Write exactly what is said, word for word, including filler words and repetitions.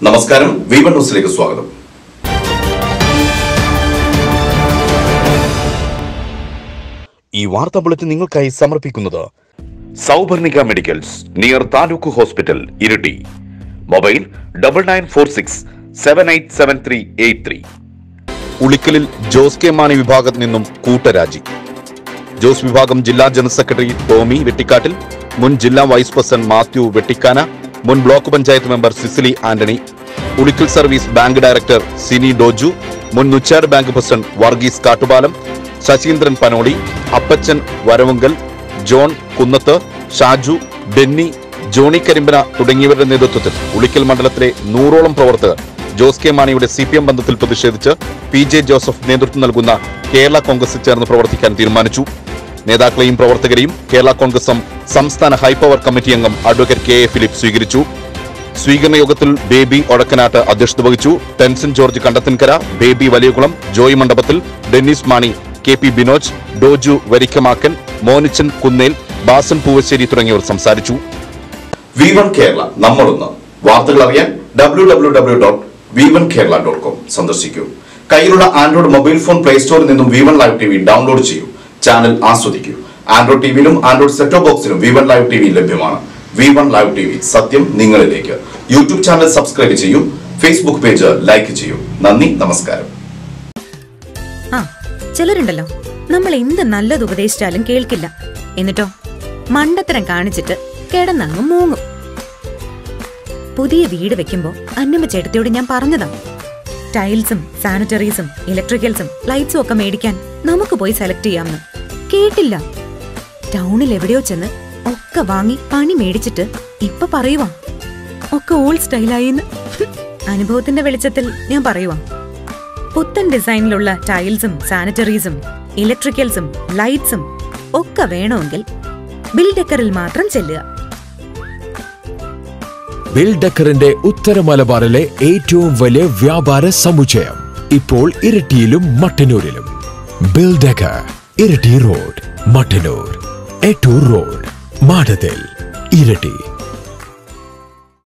നമസ്കാരം, വീവൺ ന്യൂസിലേക്ക് സ്വാഗതം. ഈ വാർത്താ ബുള്ളറ്റിൻ നിങ്ങൾക്കായി സമർപ്പിക്കുന്നത് Souparnika medicals near taluk hospital Iritty. Mobile double nine four six seven eight seven three eight three. ഉളിക്കലിൽ ജോസ് കെ മാണി വിഭാഗത്തിൽ നിന്നും കൂട്ടരാജി. ജോസ് വിഭാഗം ജില്ലാ ജനറൽ സെക്രട്ടറി ടോമി വെട്ടിക്കാട്ടിൽ, മുൻ ജില്ലാ വൈസ് പ്രസിഡന്റ് മാത്യു വെട്ടിക്കാന, മുൻ block panchayat member Cicily Antony, Ulikkal service bank director Sini Doju, മുൻ നുച്ചാട് ബാങ്ക് പ്രസിഡന്റ് വർഗീസ് കാട്ടുപാലം, ശശീന്ദ്രൻ പനോളി, അപ്പച്ചൻ വരവുങ്കൽ, ജോൺ കുന്നത്ത്, ഷാജു, ബെന്നി, ജോണി കരിമ്പന തുടങ്ങിയവരുടെ നേതൃത്വത്തിൽ ഉളിക്കൽ മണ്ഡലത്തിലെ നൂറോളം പ്രവർത്തകർ ജോസ് കെ മാണിയുടെ സി പി എം ബന്ധത്തിൽ പ്രതിഷേധിച്ച് പി ജെ ജോസഫ് നേതൃത്വം നൽകുന്ന കേരള കോൺഗ്രസിൽ ചേർന്ന് പ്രവർത്തിക്കാൻ തീരുമാനിച്ചു. നേതാക്കളെയും പ്രവർത്തകരെയും കേരള കോൺഗ്രസ് സംസ്ഥാന ഹൈപ്പവർ കമ്മിറ്റി അംഗം അഡ്വക്കേറ്റ് കെ എ ഫിലിപ്പ് സ്വീകരിച്ചു. സ്വീകരണ യോഗത്തിൽ ബേബി ഒടക്കനാട്ട് അധ്യക്ഷത വഹിച്ചു. ടെൻസൻ ജോർജ് കണ്ടത്തിൻകര, ബേബി വലിയകുളം, ജോയി മണ്ഡപത്തിൽ, ഡെന്നിസ് മാണി, കെ പി ബിനോജ്, ഡോജു വരിക്കമാക്കൻ, മോനിച്ചൻ കുന്നേൽ, ബാസൻ പൂവശ്ശേരി തുടങ്ങിയവർ സംസാരിച്ചു. വീവൺ കേരള നമ്മളൊന്ന്. വാർത്തകൾ അറിയാൻ W W W dot we one Kerala dot com സന്ദർശിക്കൂ. കയ്യിലുള്ള ആൻഡ്രോയിഡ് മൊബൈൽ ഫോൺ പ്ലേ സ്റ്റോറിൽ നിന്നും we one live T V download ചെയ്യൂ. ചാനൽ ആസ്വദിക്കൂ. ആൻഡ്രോയിഡ് ടിവിയിലും ആൻഡ്രോയിഡ് സെറ്റ് ടോപ്പ് ബോക്സിലും വീവൺ ലൈവ് ടി വി ലഭ്യമാണ്. വീവൺ ലൈവ് ടി വി, സത്യം നിങ്ങളിലേക്ക്. യൂട്യൂബ് ചാനൽ സബ്സ്ക്രൈബ് ചെയ്യൂ. ഫേസ്ബുക്ക് പേജ് ലൈക്ക് ചെയ്യൂ. നന്ദി, നമസ്കാരം. ആ ചിലരുണ്ടല്ലോ, നമ്മൾ എന്ത് നല്ലത് ഉപദേശിച്ചാലും കേൾക്കില്ല. എന്നിട്ടോ മണ്ടത്തരം കാണിച്ചിട്ട് കിടന്നങ്ങ് മൂങ്ങും. പുതിയ വീട് വെക്കുമ്പോ അന്നമ്മ ചേട്ടത്തിയോട് ഞാൻ പറഞ്ഞതാ, ടൈൽസും സാനിറ്ററീസും ഇലക്ട്രിക്കൽസും ലൈറ്റ്സും ഒക്കെ മേടിക്കാൻ നമുക്ക് പോയി സെലക്ട് ചെയ്യാമെന്ന്. കേട്ടില്ല. ടൗണിൽ എവിടെയോ ചെന്ന് ഒക്കെ വാങ്ങി പണി മേടിച്ചിട്ട് ഇപ്പൊ പറയുവാ ഒക്കെ ഓൾഡ് സ്റ്റൈലായിന്ന്. അനുഭവത്തിന്റെ വെളിച്ചത്തിൽ ഞാൻ പറയുവാ, പുത്തൻ ഡിസൈനിലുള്ള ടൈൽസും സാനിറ്ററീസും ഇലക്ട്രിക്കൽസും ലൈറ്റ്സും ഒക്കെ വേണമെങ്കിൽ ബിൽഡെക്കറിൽ മാത്രം ചെല്ലുക. ബിൽഡെക്കറിന്റെ ഉത്തര മലബാറിലെ ഏറ്റവും വലിയ വ്യാപാര സമുച്ചയം ഇപ്പോൾ ഇരിട്ടിയിലും മട്ടന്നൂരിലും. ബിൽഡെക്കർ, ഇരിട്ടി റോഡ്, മട്ടന്നൂർ, എട്ടൂർ റോഡ്, മാടത്തിൽ, ഇരിട്ടി.